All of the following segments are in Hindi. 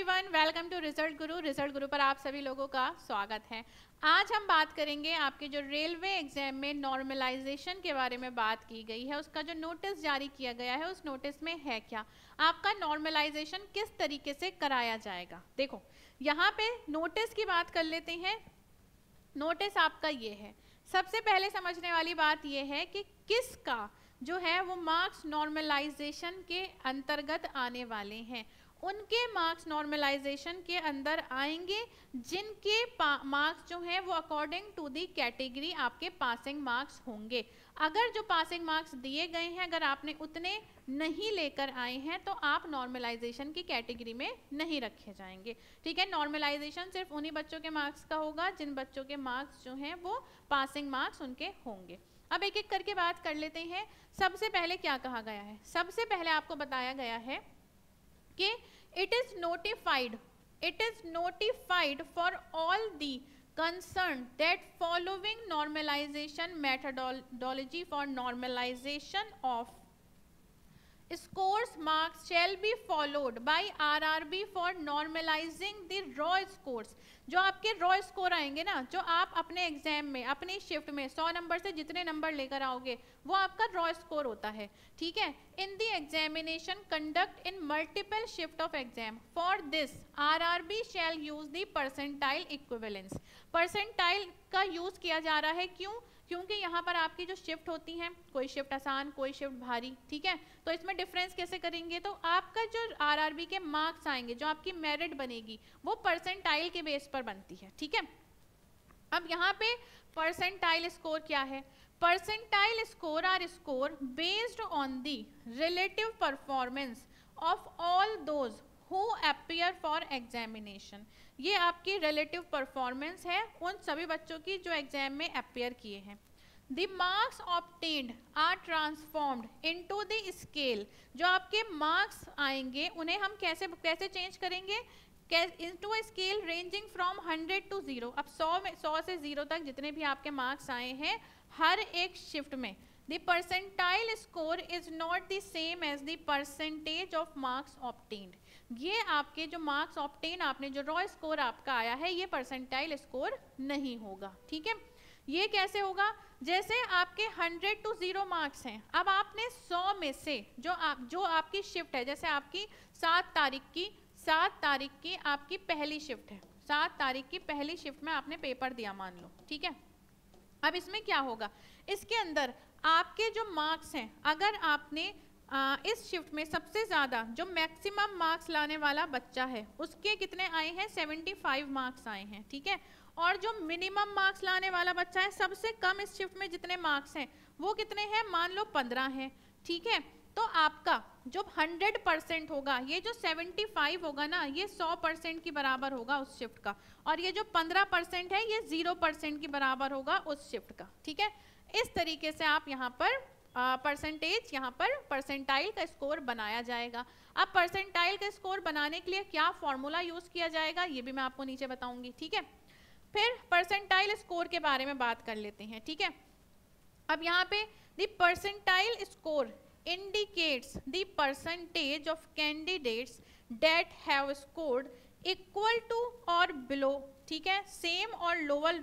Everyone, welcome to Result Guru. Result Guru पर आप सभी लोगों का स्वागत है। आज हम बात करेंगे आपके जो रेलवे एग्जाम में नॉर्मलाइजेशन के बारे में बात की गई है, उसका जो नोटिस जारी किया गया है उस नोटिस में है क्या, आपका नॉर्मलाइजेशन किस तरीके से कराया जाएगा। देखो यहाँ पे नोटिस की बात कर लेते हैं। नोटिस आपका ये है, सबसे पहले समझने वाली बात ये है कि किसका जो है वो मार्क्स नॉर्मलाइजेशन के अंतर्गत आने वाले हैं। उनके मार्क्स नॉर्मलाइजेशन के अंदर आएंगे जिनके मार्क्स जो हैं वो अकॉर्डिंग टू दी कैटेगरी आपके पासिंग मार्क्स होंगे। अगर जो पासिंग मार्क्स दिए गए हैं अगर आपने उतने नहीं लेकर आए हैं तो आप नॉर्मलाइजेशन की कैटेगरी में नहीं रखे जाएंगे। ठीक है, नॉर्मलाइजेशन सिर्फ उन्हीं बच्चों के मार्क्स का होगा जिन बच्चों के मार्क्स जो हैं वो पासिंग मार्क्स उनके होंगे। अब एक एक करके बात कर लेते हैं। सबसे पहले क्या कहा गया है, सबसे पहले आपको बताया गया है कि it is notified for all the concerned that following normalization methodology for normalization of scores marks shall be followed by RRB for normalizing the raw scores। जो आपके रॉ स्कोर आएंगे ना, जो आप अपने एग्जाम में अपनी शिफ्ट में 100 नंबर से जितने नंबर लेकर आओगे वो आपका रॉ स्कोर होता है। ठीक है, in the examination conduct in multiple shift of exam for this RRB shall use the percentile equivalence. Percentile का यूज किया जा रहा है, क्यों? क्योंकि यहाँ पर आपकी जो शिफ्ट होती हैं, कोई शिफ्ट आसान कोई शिफ्ट भारी, ठीक है, तो इसमें डिफरेंस कैसे करेंगे, तो आपका जो RRB के मार्क्स आएंगे, जो आपकी मेरिट बनेगी वो परसेंटाइल के बेस पर बनती है। ठीक है, अब यहाँ पे परसेंटाइल स्कोर क्या है? Percentile score are score based on the relative performance of all those who appear for examination। ये आपकी रिलेटिव परफॉर्मेंस है उन सभी बच्चों की जो एग्जाम में अपेयर किए हैं। The marks obtained are transformed into the scale। जो आपके मार्क्स आएंगे उन्हें हम कैसे चेंज करेंगे? into a scale ranging from 100 to 0। अब 100 से 0 तक जितने भी आपके मार्क्स आए हैं हर एक शिफ्ट में the percentile score is not the same as the percentage of marks obtained। ये आपके जो मार्क्स ऑब्टेन आपने जो रॉ स्कोर आपका आया है ये परसेंटाइल स्कोर नहीं होगा। ठीक है, ये कैसे होगा? जैसे आपके 100 to 0 मार्क्स हैं, अब आपने 100 में से जो आपकी शिफ्ट है, जैसे आपकी 7 तारीख की आपकी पहली शिफ्ट है, 7 तारीख की पहली शिफ्ट में आपने पेपर दिया मान लो। ठीक है, अब इसमें क्या होगा, इसके अंदर आपके जो मार्क्स हैं, अगर आपने इस शिफ्ट में सबसे ज़्यादा जो मैक्सिमम मार्क्स लाने वाला बच्चा है उसके कितने आए हैं? 75 मार्क्स आए हैं। ठीक है, और जो मिनिमम मार्क्स लाने वाला बच्चा है सबसे कम इस शिफ्ट में जितने मार्क्स हैं वो कितने हैं? मान लो 15 हैं। ठीक है, तो आपका जो 100% होगा, ये जो 75 होगा ना ये 100% के बराबर होगा उस शिफ्ट का, और ये जो 15% है ये 0% के बराबर होगा उस शिफ्ट का। ठीक है, इस तरीके से आप यहाँ पर परसेंटेज यहाँ पर परसेंटाइल का स्कोर बनाया जाएगा। अब परसेंटाइल का स्कोर बनाने के लिए क्या फॉर्मूला यूज किया जाएगा ये भी मैं आपको नीचे बताऊंगी। ठीक है, फिर परसेंटाइल स्कोर के बारे में बात कर लेते हैं। ठीक है, अब यहाँ पे the percentile score indicates the percentage of candidates that have scored equal to और बिलो, ठीक है, सेम और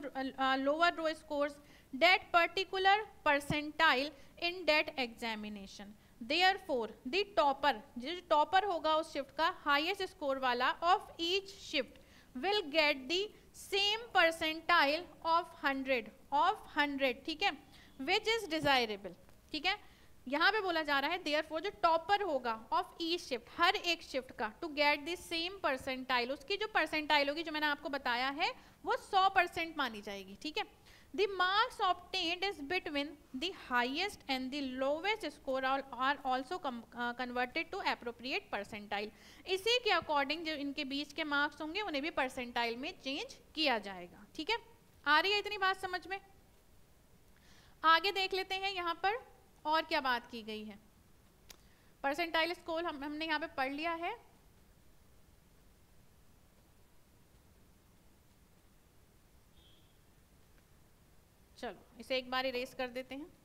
lower raw scores that particular percentile in that examination। Therefore the topper, जो टॉपर होगा उस शिफ्ट का हाईएस्ट स्कोर वाला of each shift will get the same percentile of 100। ठीक है, which is desirable। ठीक है, यहाँ पे बोला जा रहा है therefore जो टॉपर होगा of each shift, हर एक शिफ्ट का, to get the same percentile, उसकी जो परसेंटाइल होगी जो मैंने आपको बताया है वो 100% मानी जाएगी। ठीक है, the marks obtained is between the highest and the lowest score are also converted to appropriate percentile। इसी के अकॉर्डिंग जो इनके बीच के मार्क्स होंगे उन्हें भी परसेंटाइल में चेंज किया जाएगा। ठीक है, आ रही है इतनी बात समझ में? आगे देख लेते हैं यहाँ पर और क्या बात की गई है। परसेंटाइल स्कोर हमने यहाँ पे पढ़ लिया है। चलो इसे एक बार इरेज कर देते हैं।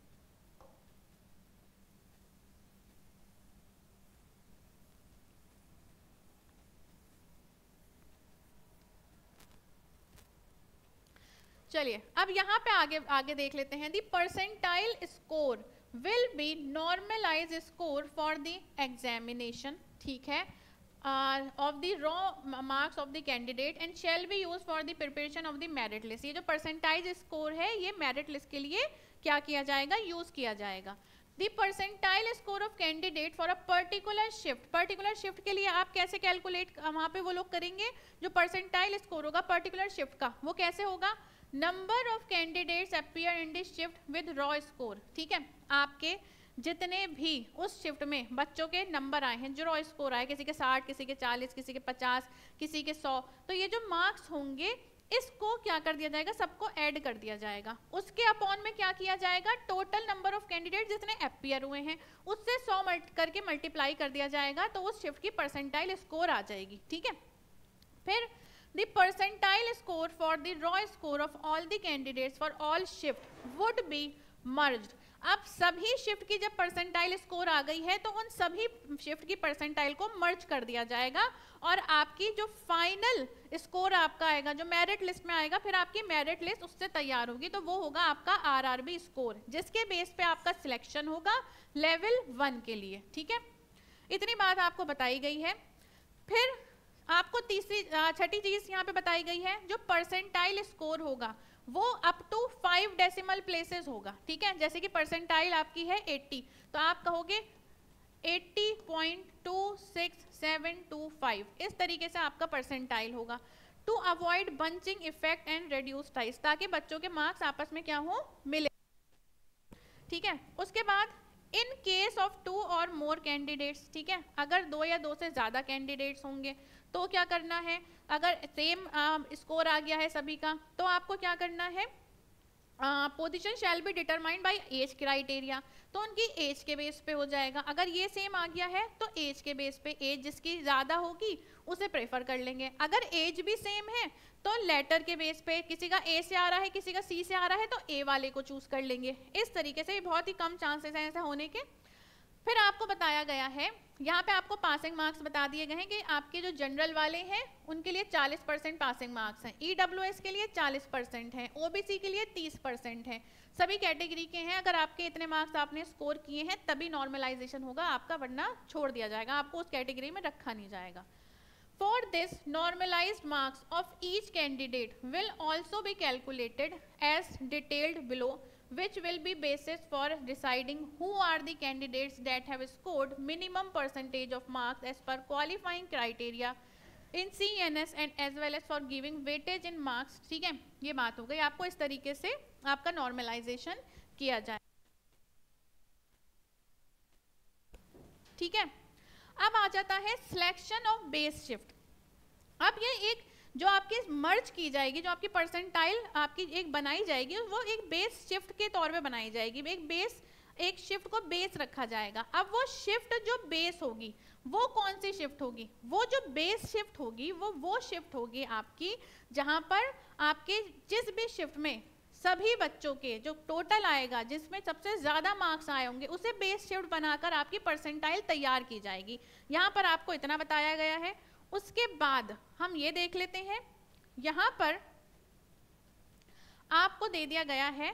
चलिए अब यहाँ पे आगे देख लेते हैं। The percentile score will be normalise score for the examination, ठीक है, of the raw marks of the candidate and shall be use for the preparation of the merit list. ये जो परसेंटाइज स्कोर है ये मेरिट लिस्ट के लिए क्या किया जाएगा, यूज किया जाएगा। The percentile score of candidate for a particular shift के लिए आप कैसे कैलकुलेट वहां पे वो लोग करेंगे, जो परसेंटाइल स्कोर होगा पर्टिकुलर शिफ्ट का वो कैसे होगा, number of candidates appear in this shift with raw score, ठीक है, आपके जितने भी उस शिफ्ट में बच्चों के नंबर आए हैं, जो रॉ स्कोर आए, किसी के 60, किसी के 40, किसी के 50, किसी के 100, तो ये जो मार्क्स होंगे इसको क्या कर दिया जाएगा, सबको ऐड कर दिया जाएगा। उसके अपॉन में क्या किया जाएगा, टोटल नंबर ऑफ कैंडिडेट जितने अपीयर हुए हैं उससे 100 करके मल्टीप्लाई कर दिया जाएगा, तो उस शिफ्ट की परसेंटाइल स्कोर आ जाएगी, ठीक है। फिर the percentile score for the raw score of all the candidates for all shift would be merged। अब सभी शिफ्ट की जब परसेंटाइल स्कोर आ गई है तो उन सभी शिफ्ट की परसेंटाइल को मर्ज कर दिया जाएगा और आपकी जो फाइनल स्कोर आपका आएगा, जो मेरिट लिस्ट में आएगा, फिर आपकी मेरिट लिस्ट उससे तैयार होगी, तो वो होगा आपका आरआरबी स्कोर, जिसके बेस पे आपका सिलेक्शन होगा लेवल 1 के लिए, ठीक है। इतनी बात आपको बताई गई है। फिर आपको छठी चीज यहाँ पे बताई गई है, जो परसेंटाइल स्कोर होगा वो अप टू 5 डेसिमल प्लेसेस होगा, ठीक है। जैसे कि परसेंटाइल आपकी है 80, तो आप कहोगे 80.26725, इस तरीके से आपका परसेंटाइल होगा, to avoid bunching effect and reduce ties, ताकि बच्चों के मार्क्स आपस में क्या हो, मिले, ठीक है। उसके बाद इन केस ऑफ 2 और मोर कैंडिडेट्स, ठीक है, अगर 2 या 2 से ज्यादा कैंडिडेट्स होंगे तो क्या करना है, अगर सेम स्कोर आ गया है सभी का, तो आपको क्या करना है, position shall be determined by age criteria, तो उनकी एज के बेस पे हो जाएगा। अगर ये सेम आ गया है तो एज के बेस पे, एज जिसकी ज्यादा होगी उसे प्रेफर कर लेंगे। अगर एज भी सेम है तो लेटर के बेस पे, किसी का ए से आ रहा है, किसी का सी से आ रहा है, तो ए वाले को चूज कर लेंगे। इस तरीके से बहुत ही कम चांसेस हैं ऐसा होने के। फिर आपको बताया गया है, यहाँ पे आपको पासिंग मार्क्स बता दिए गए हैं कि आपके जो जनरल वाले हैं उनके लिए 40% पासिंग मार्क्स हैं, ईडब्ल्यूएस के लिए 40% हैं, ओबीसी के लिए 30% हैं, सभी कैटेगरी के हैं। अगर आपके इतने मार्क्स आपने स्कोर किए हैं तभी नॉर्मलाइजेशन होगा आपका, वरना छोड़ दिया जाएगा, आपको उस कैटेगरी में रखा नहीं जाएगा। For this, normalized marks of each candidate will also be calculated as detailed below, which will be basis for deciding who are the candidates that have scored minimum percentage of marks as per qualifying criteria in CNS and as well as for giving weightage in marks, ठीक है। ये बात हो गई, आपको इस तरीके से आपका नॉर्मलाइजेशन किया जाए, ठीक है। अब आ जाता है सिलेक्शन ऑफ बेस शिफ्ट। अब ये एक जो आपकी मर्ज की जाएगी, जो आपकी परसेंटाइल आपकी एक बनाई जाएगी, वो एक बेस शिफ्ट के तौर पे बनाई जाएगी, एक शिफ्ट को बेस रखा जाएगा। अब वो शिफ्ट जो बेस होगी वो कौन सी शिफ्ट होगी, वो जो बेस शिफ्ट होगी वो शिफ्ट होगी आपकी जहां पर आपके जिस भी शिफ्ट में सभी बच्चों के जो टोटल आएगा, जिसमें सबसे ज्यादा मार्क्स आए होंगे, उसे बेस शिफ्ट बनाकर आपकी परसेंटाइल तैयार की जाएगी। यहाँ पर आपको इतना बताया गया है। उसके बाद हम ये देख लेते हैं, यहाँ पर आपको दे दिया गया है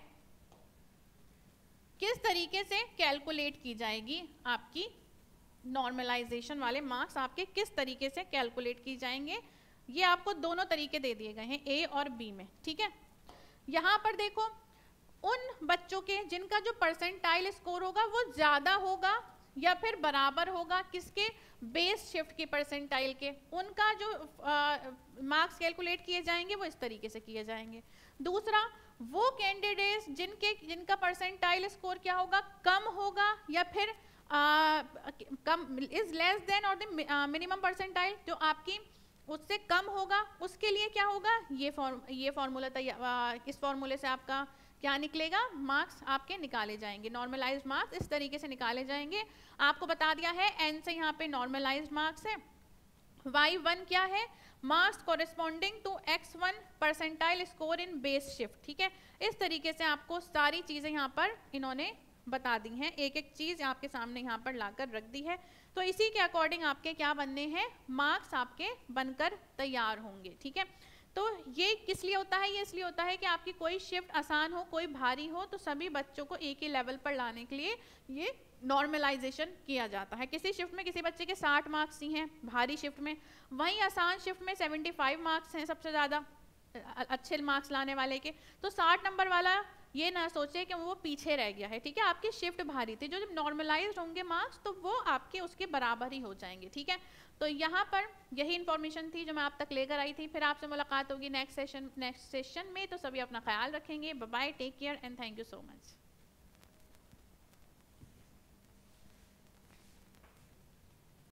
किस तरीके से कैलकुलेट की जाएगी आपकी नॉर्मलाइजेशन वाले मार्क्स, आपके किस तरीके से कैलकुलेट की जाएंगे। ये आपको दोनों तरीके दे दिए गए हैं, ए और बी में, ठीक है। यहाँ पर देखो, उन बच्चों के जिनका जो परसेंटाइल स्कोर होगा वो ज्यादा होगा या फिर बराबर होगा किसके, बेस शिफ्ट की परसेंटाइल के, उनका जो मार्क्स कैलकुलेट किए जाएंगे वो इस तरीके से किए जाएंगे। दूसरा, वो कैंडिडेट्स जिनका परसेंटाइल स्कोर क्या होगा, कम होगा या फिर कम इज लेस देन और द मिनिमम परसेंटाइल, जो आपकी उससे कम होगा, उसके लिए क्या होगा, ये फॉर्मूला इस फॉर्मूले से आपका क्या निकलेगा, मार्क्स आपके निकाले जाएंगे, नॉर्मलाइज्ड मार्क्स इस तरीके से निकाले जाएंगे। आपको बता दिया है एन से यहाँ पे नॉर्मलाइज्ड मार्क्स है, y1 क्या है, marks corresponding to x1 percentile score in base shift, ठीक है। इस तरीके से आपको सारी चीजें यहाँ पर इन्होंने बता दी हैं, एक एक चीज आपके सामने यहाँ पर लाकर रख दी है। तो इसी के अकॉर्डिंग आपके क्या बनने हैं, मार्क्स आपके बनकर तैयार होंगे, ठीक है। तो ये किस लिए होता है? ये इसलिए होता है कि आपकी कोई शिफ्ट आसान हो, कोई भारी हो, तो सभी बच्चों को एक ही लेवल पर लाने के लिए ये नॉर्मलाइजेशन किया जाता है। किसी शिफ्ट में किसी बच्चे के 60 मार्क्स ही हैं भारी शिफ्ट में, वहीं आसान शिफ्ट में 75 मार्क्स हैं सबसे ज़्यादा अच्छे मार्क्स लाने वाले के। तो 60 नंबर वाला ये ना सोचे कि वो पीछे रह गया है, ठीक है, आपकी शिफ्ट भारी थी। जो जब नॉर्मलाइज होंगे मार्क्स तो वो आपके उसके बराबर ही हो जाएंगे, ठीक है। तो यहाँ पर यही इन्फॉर्मेशन थी जो मैं आप तक लेकर आई थी। फिर आपसे मुलाकात होगी नेक्स्ट सेशन में। तो सभी अपना ख्याल रखेंगे। Bye bye, take care and thank you so much.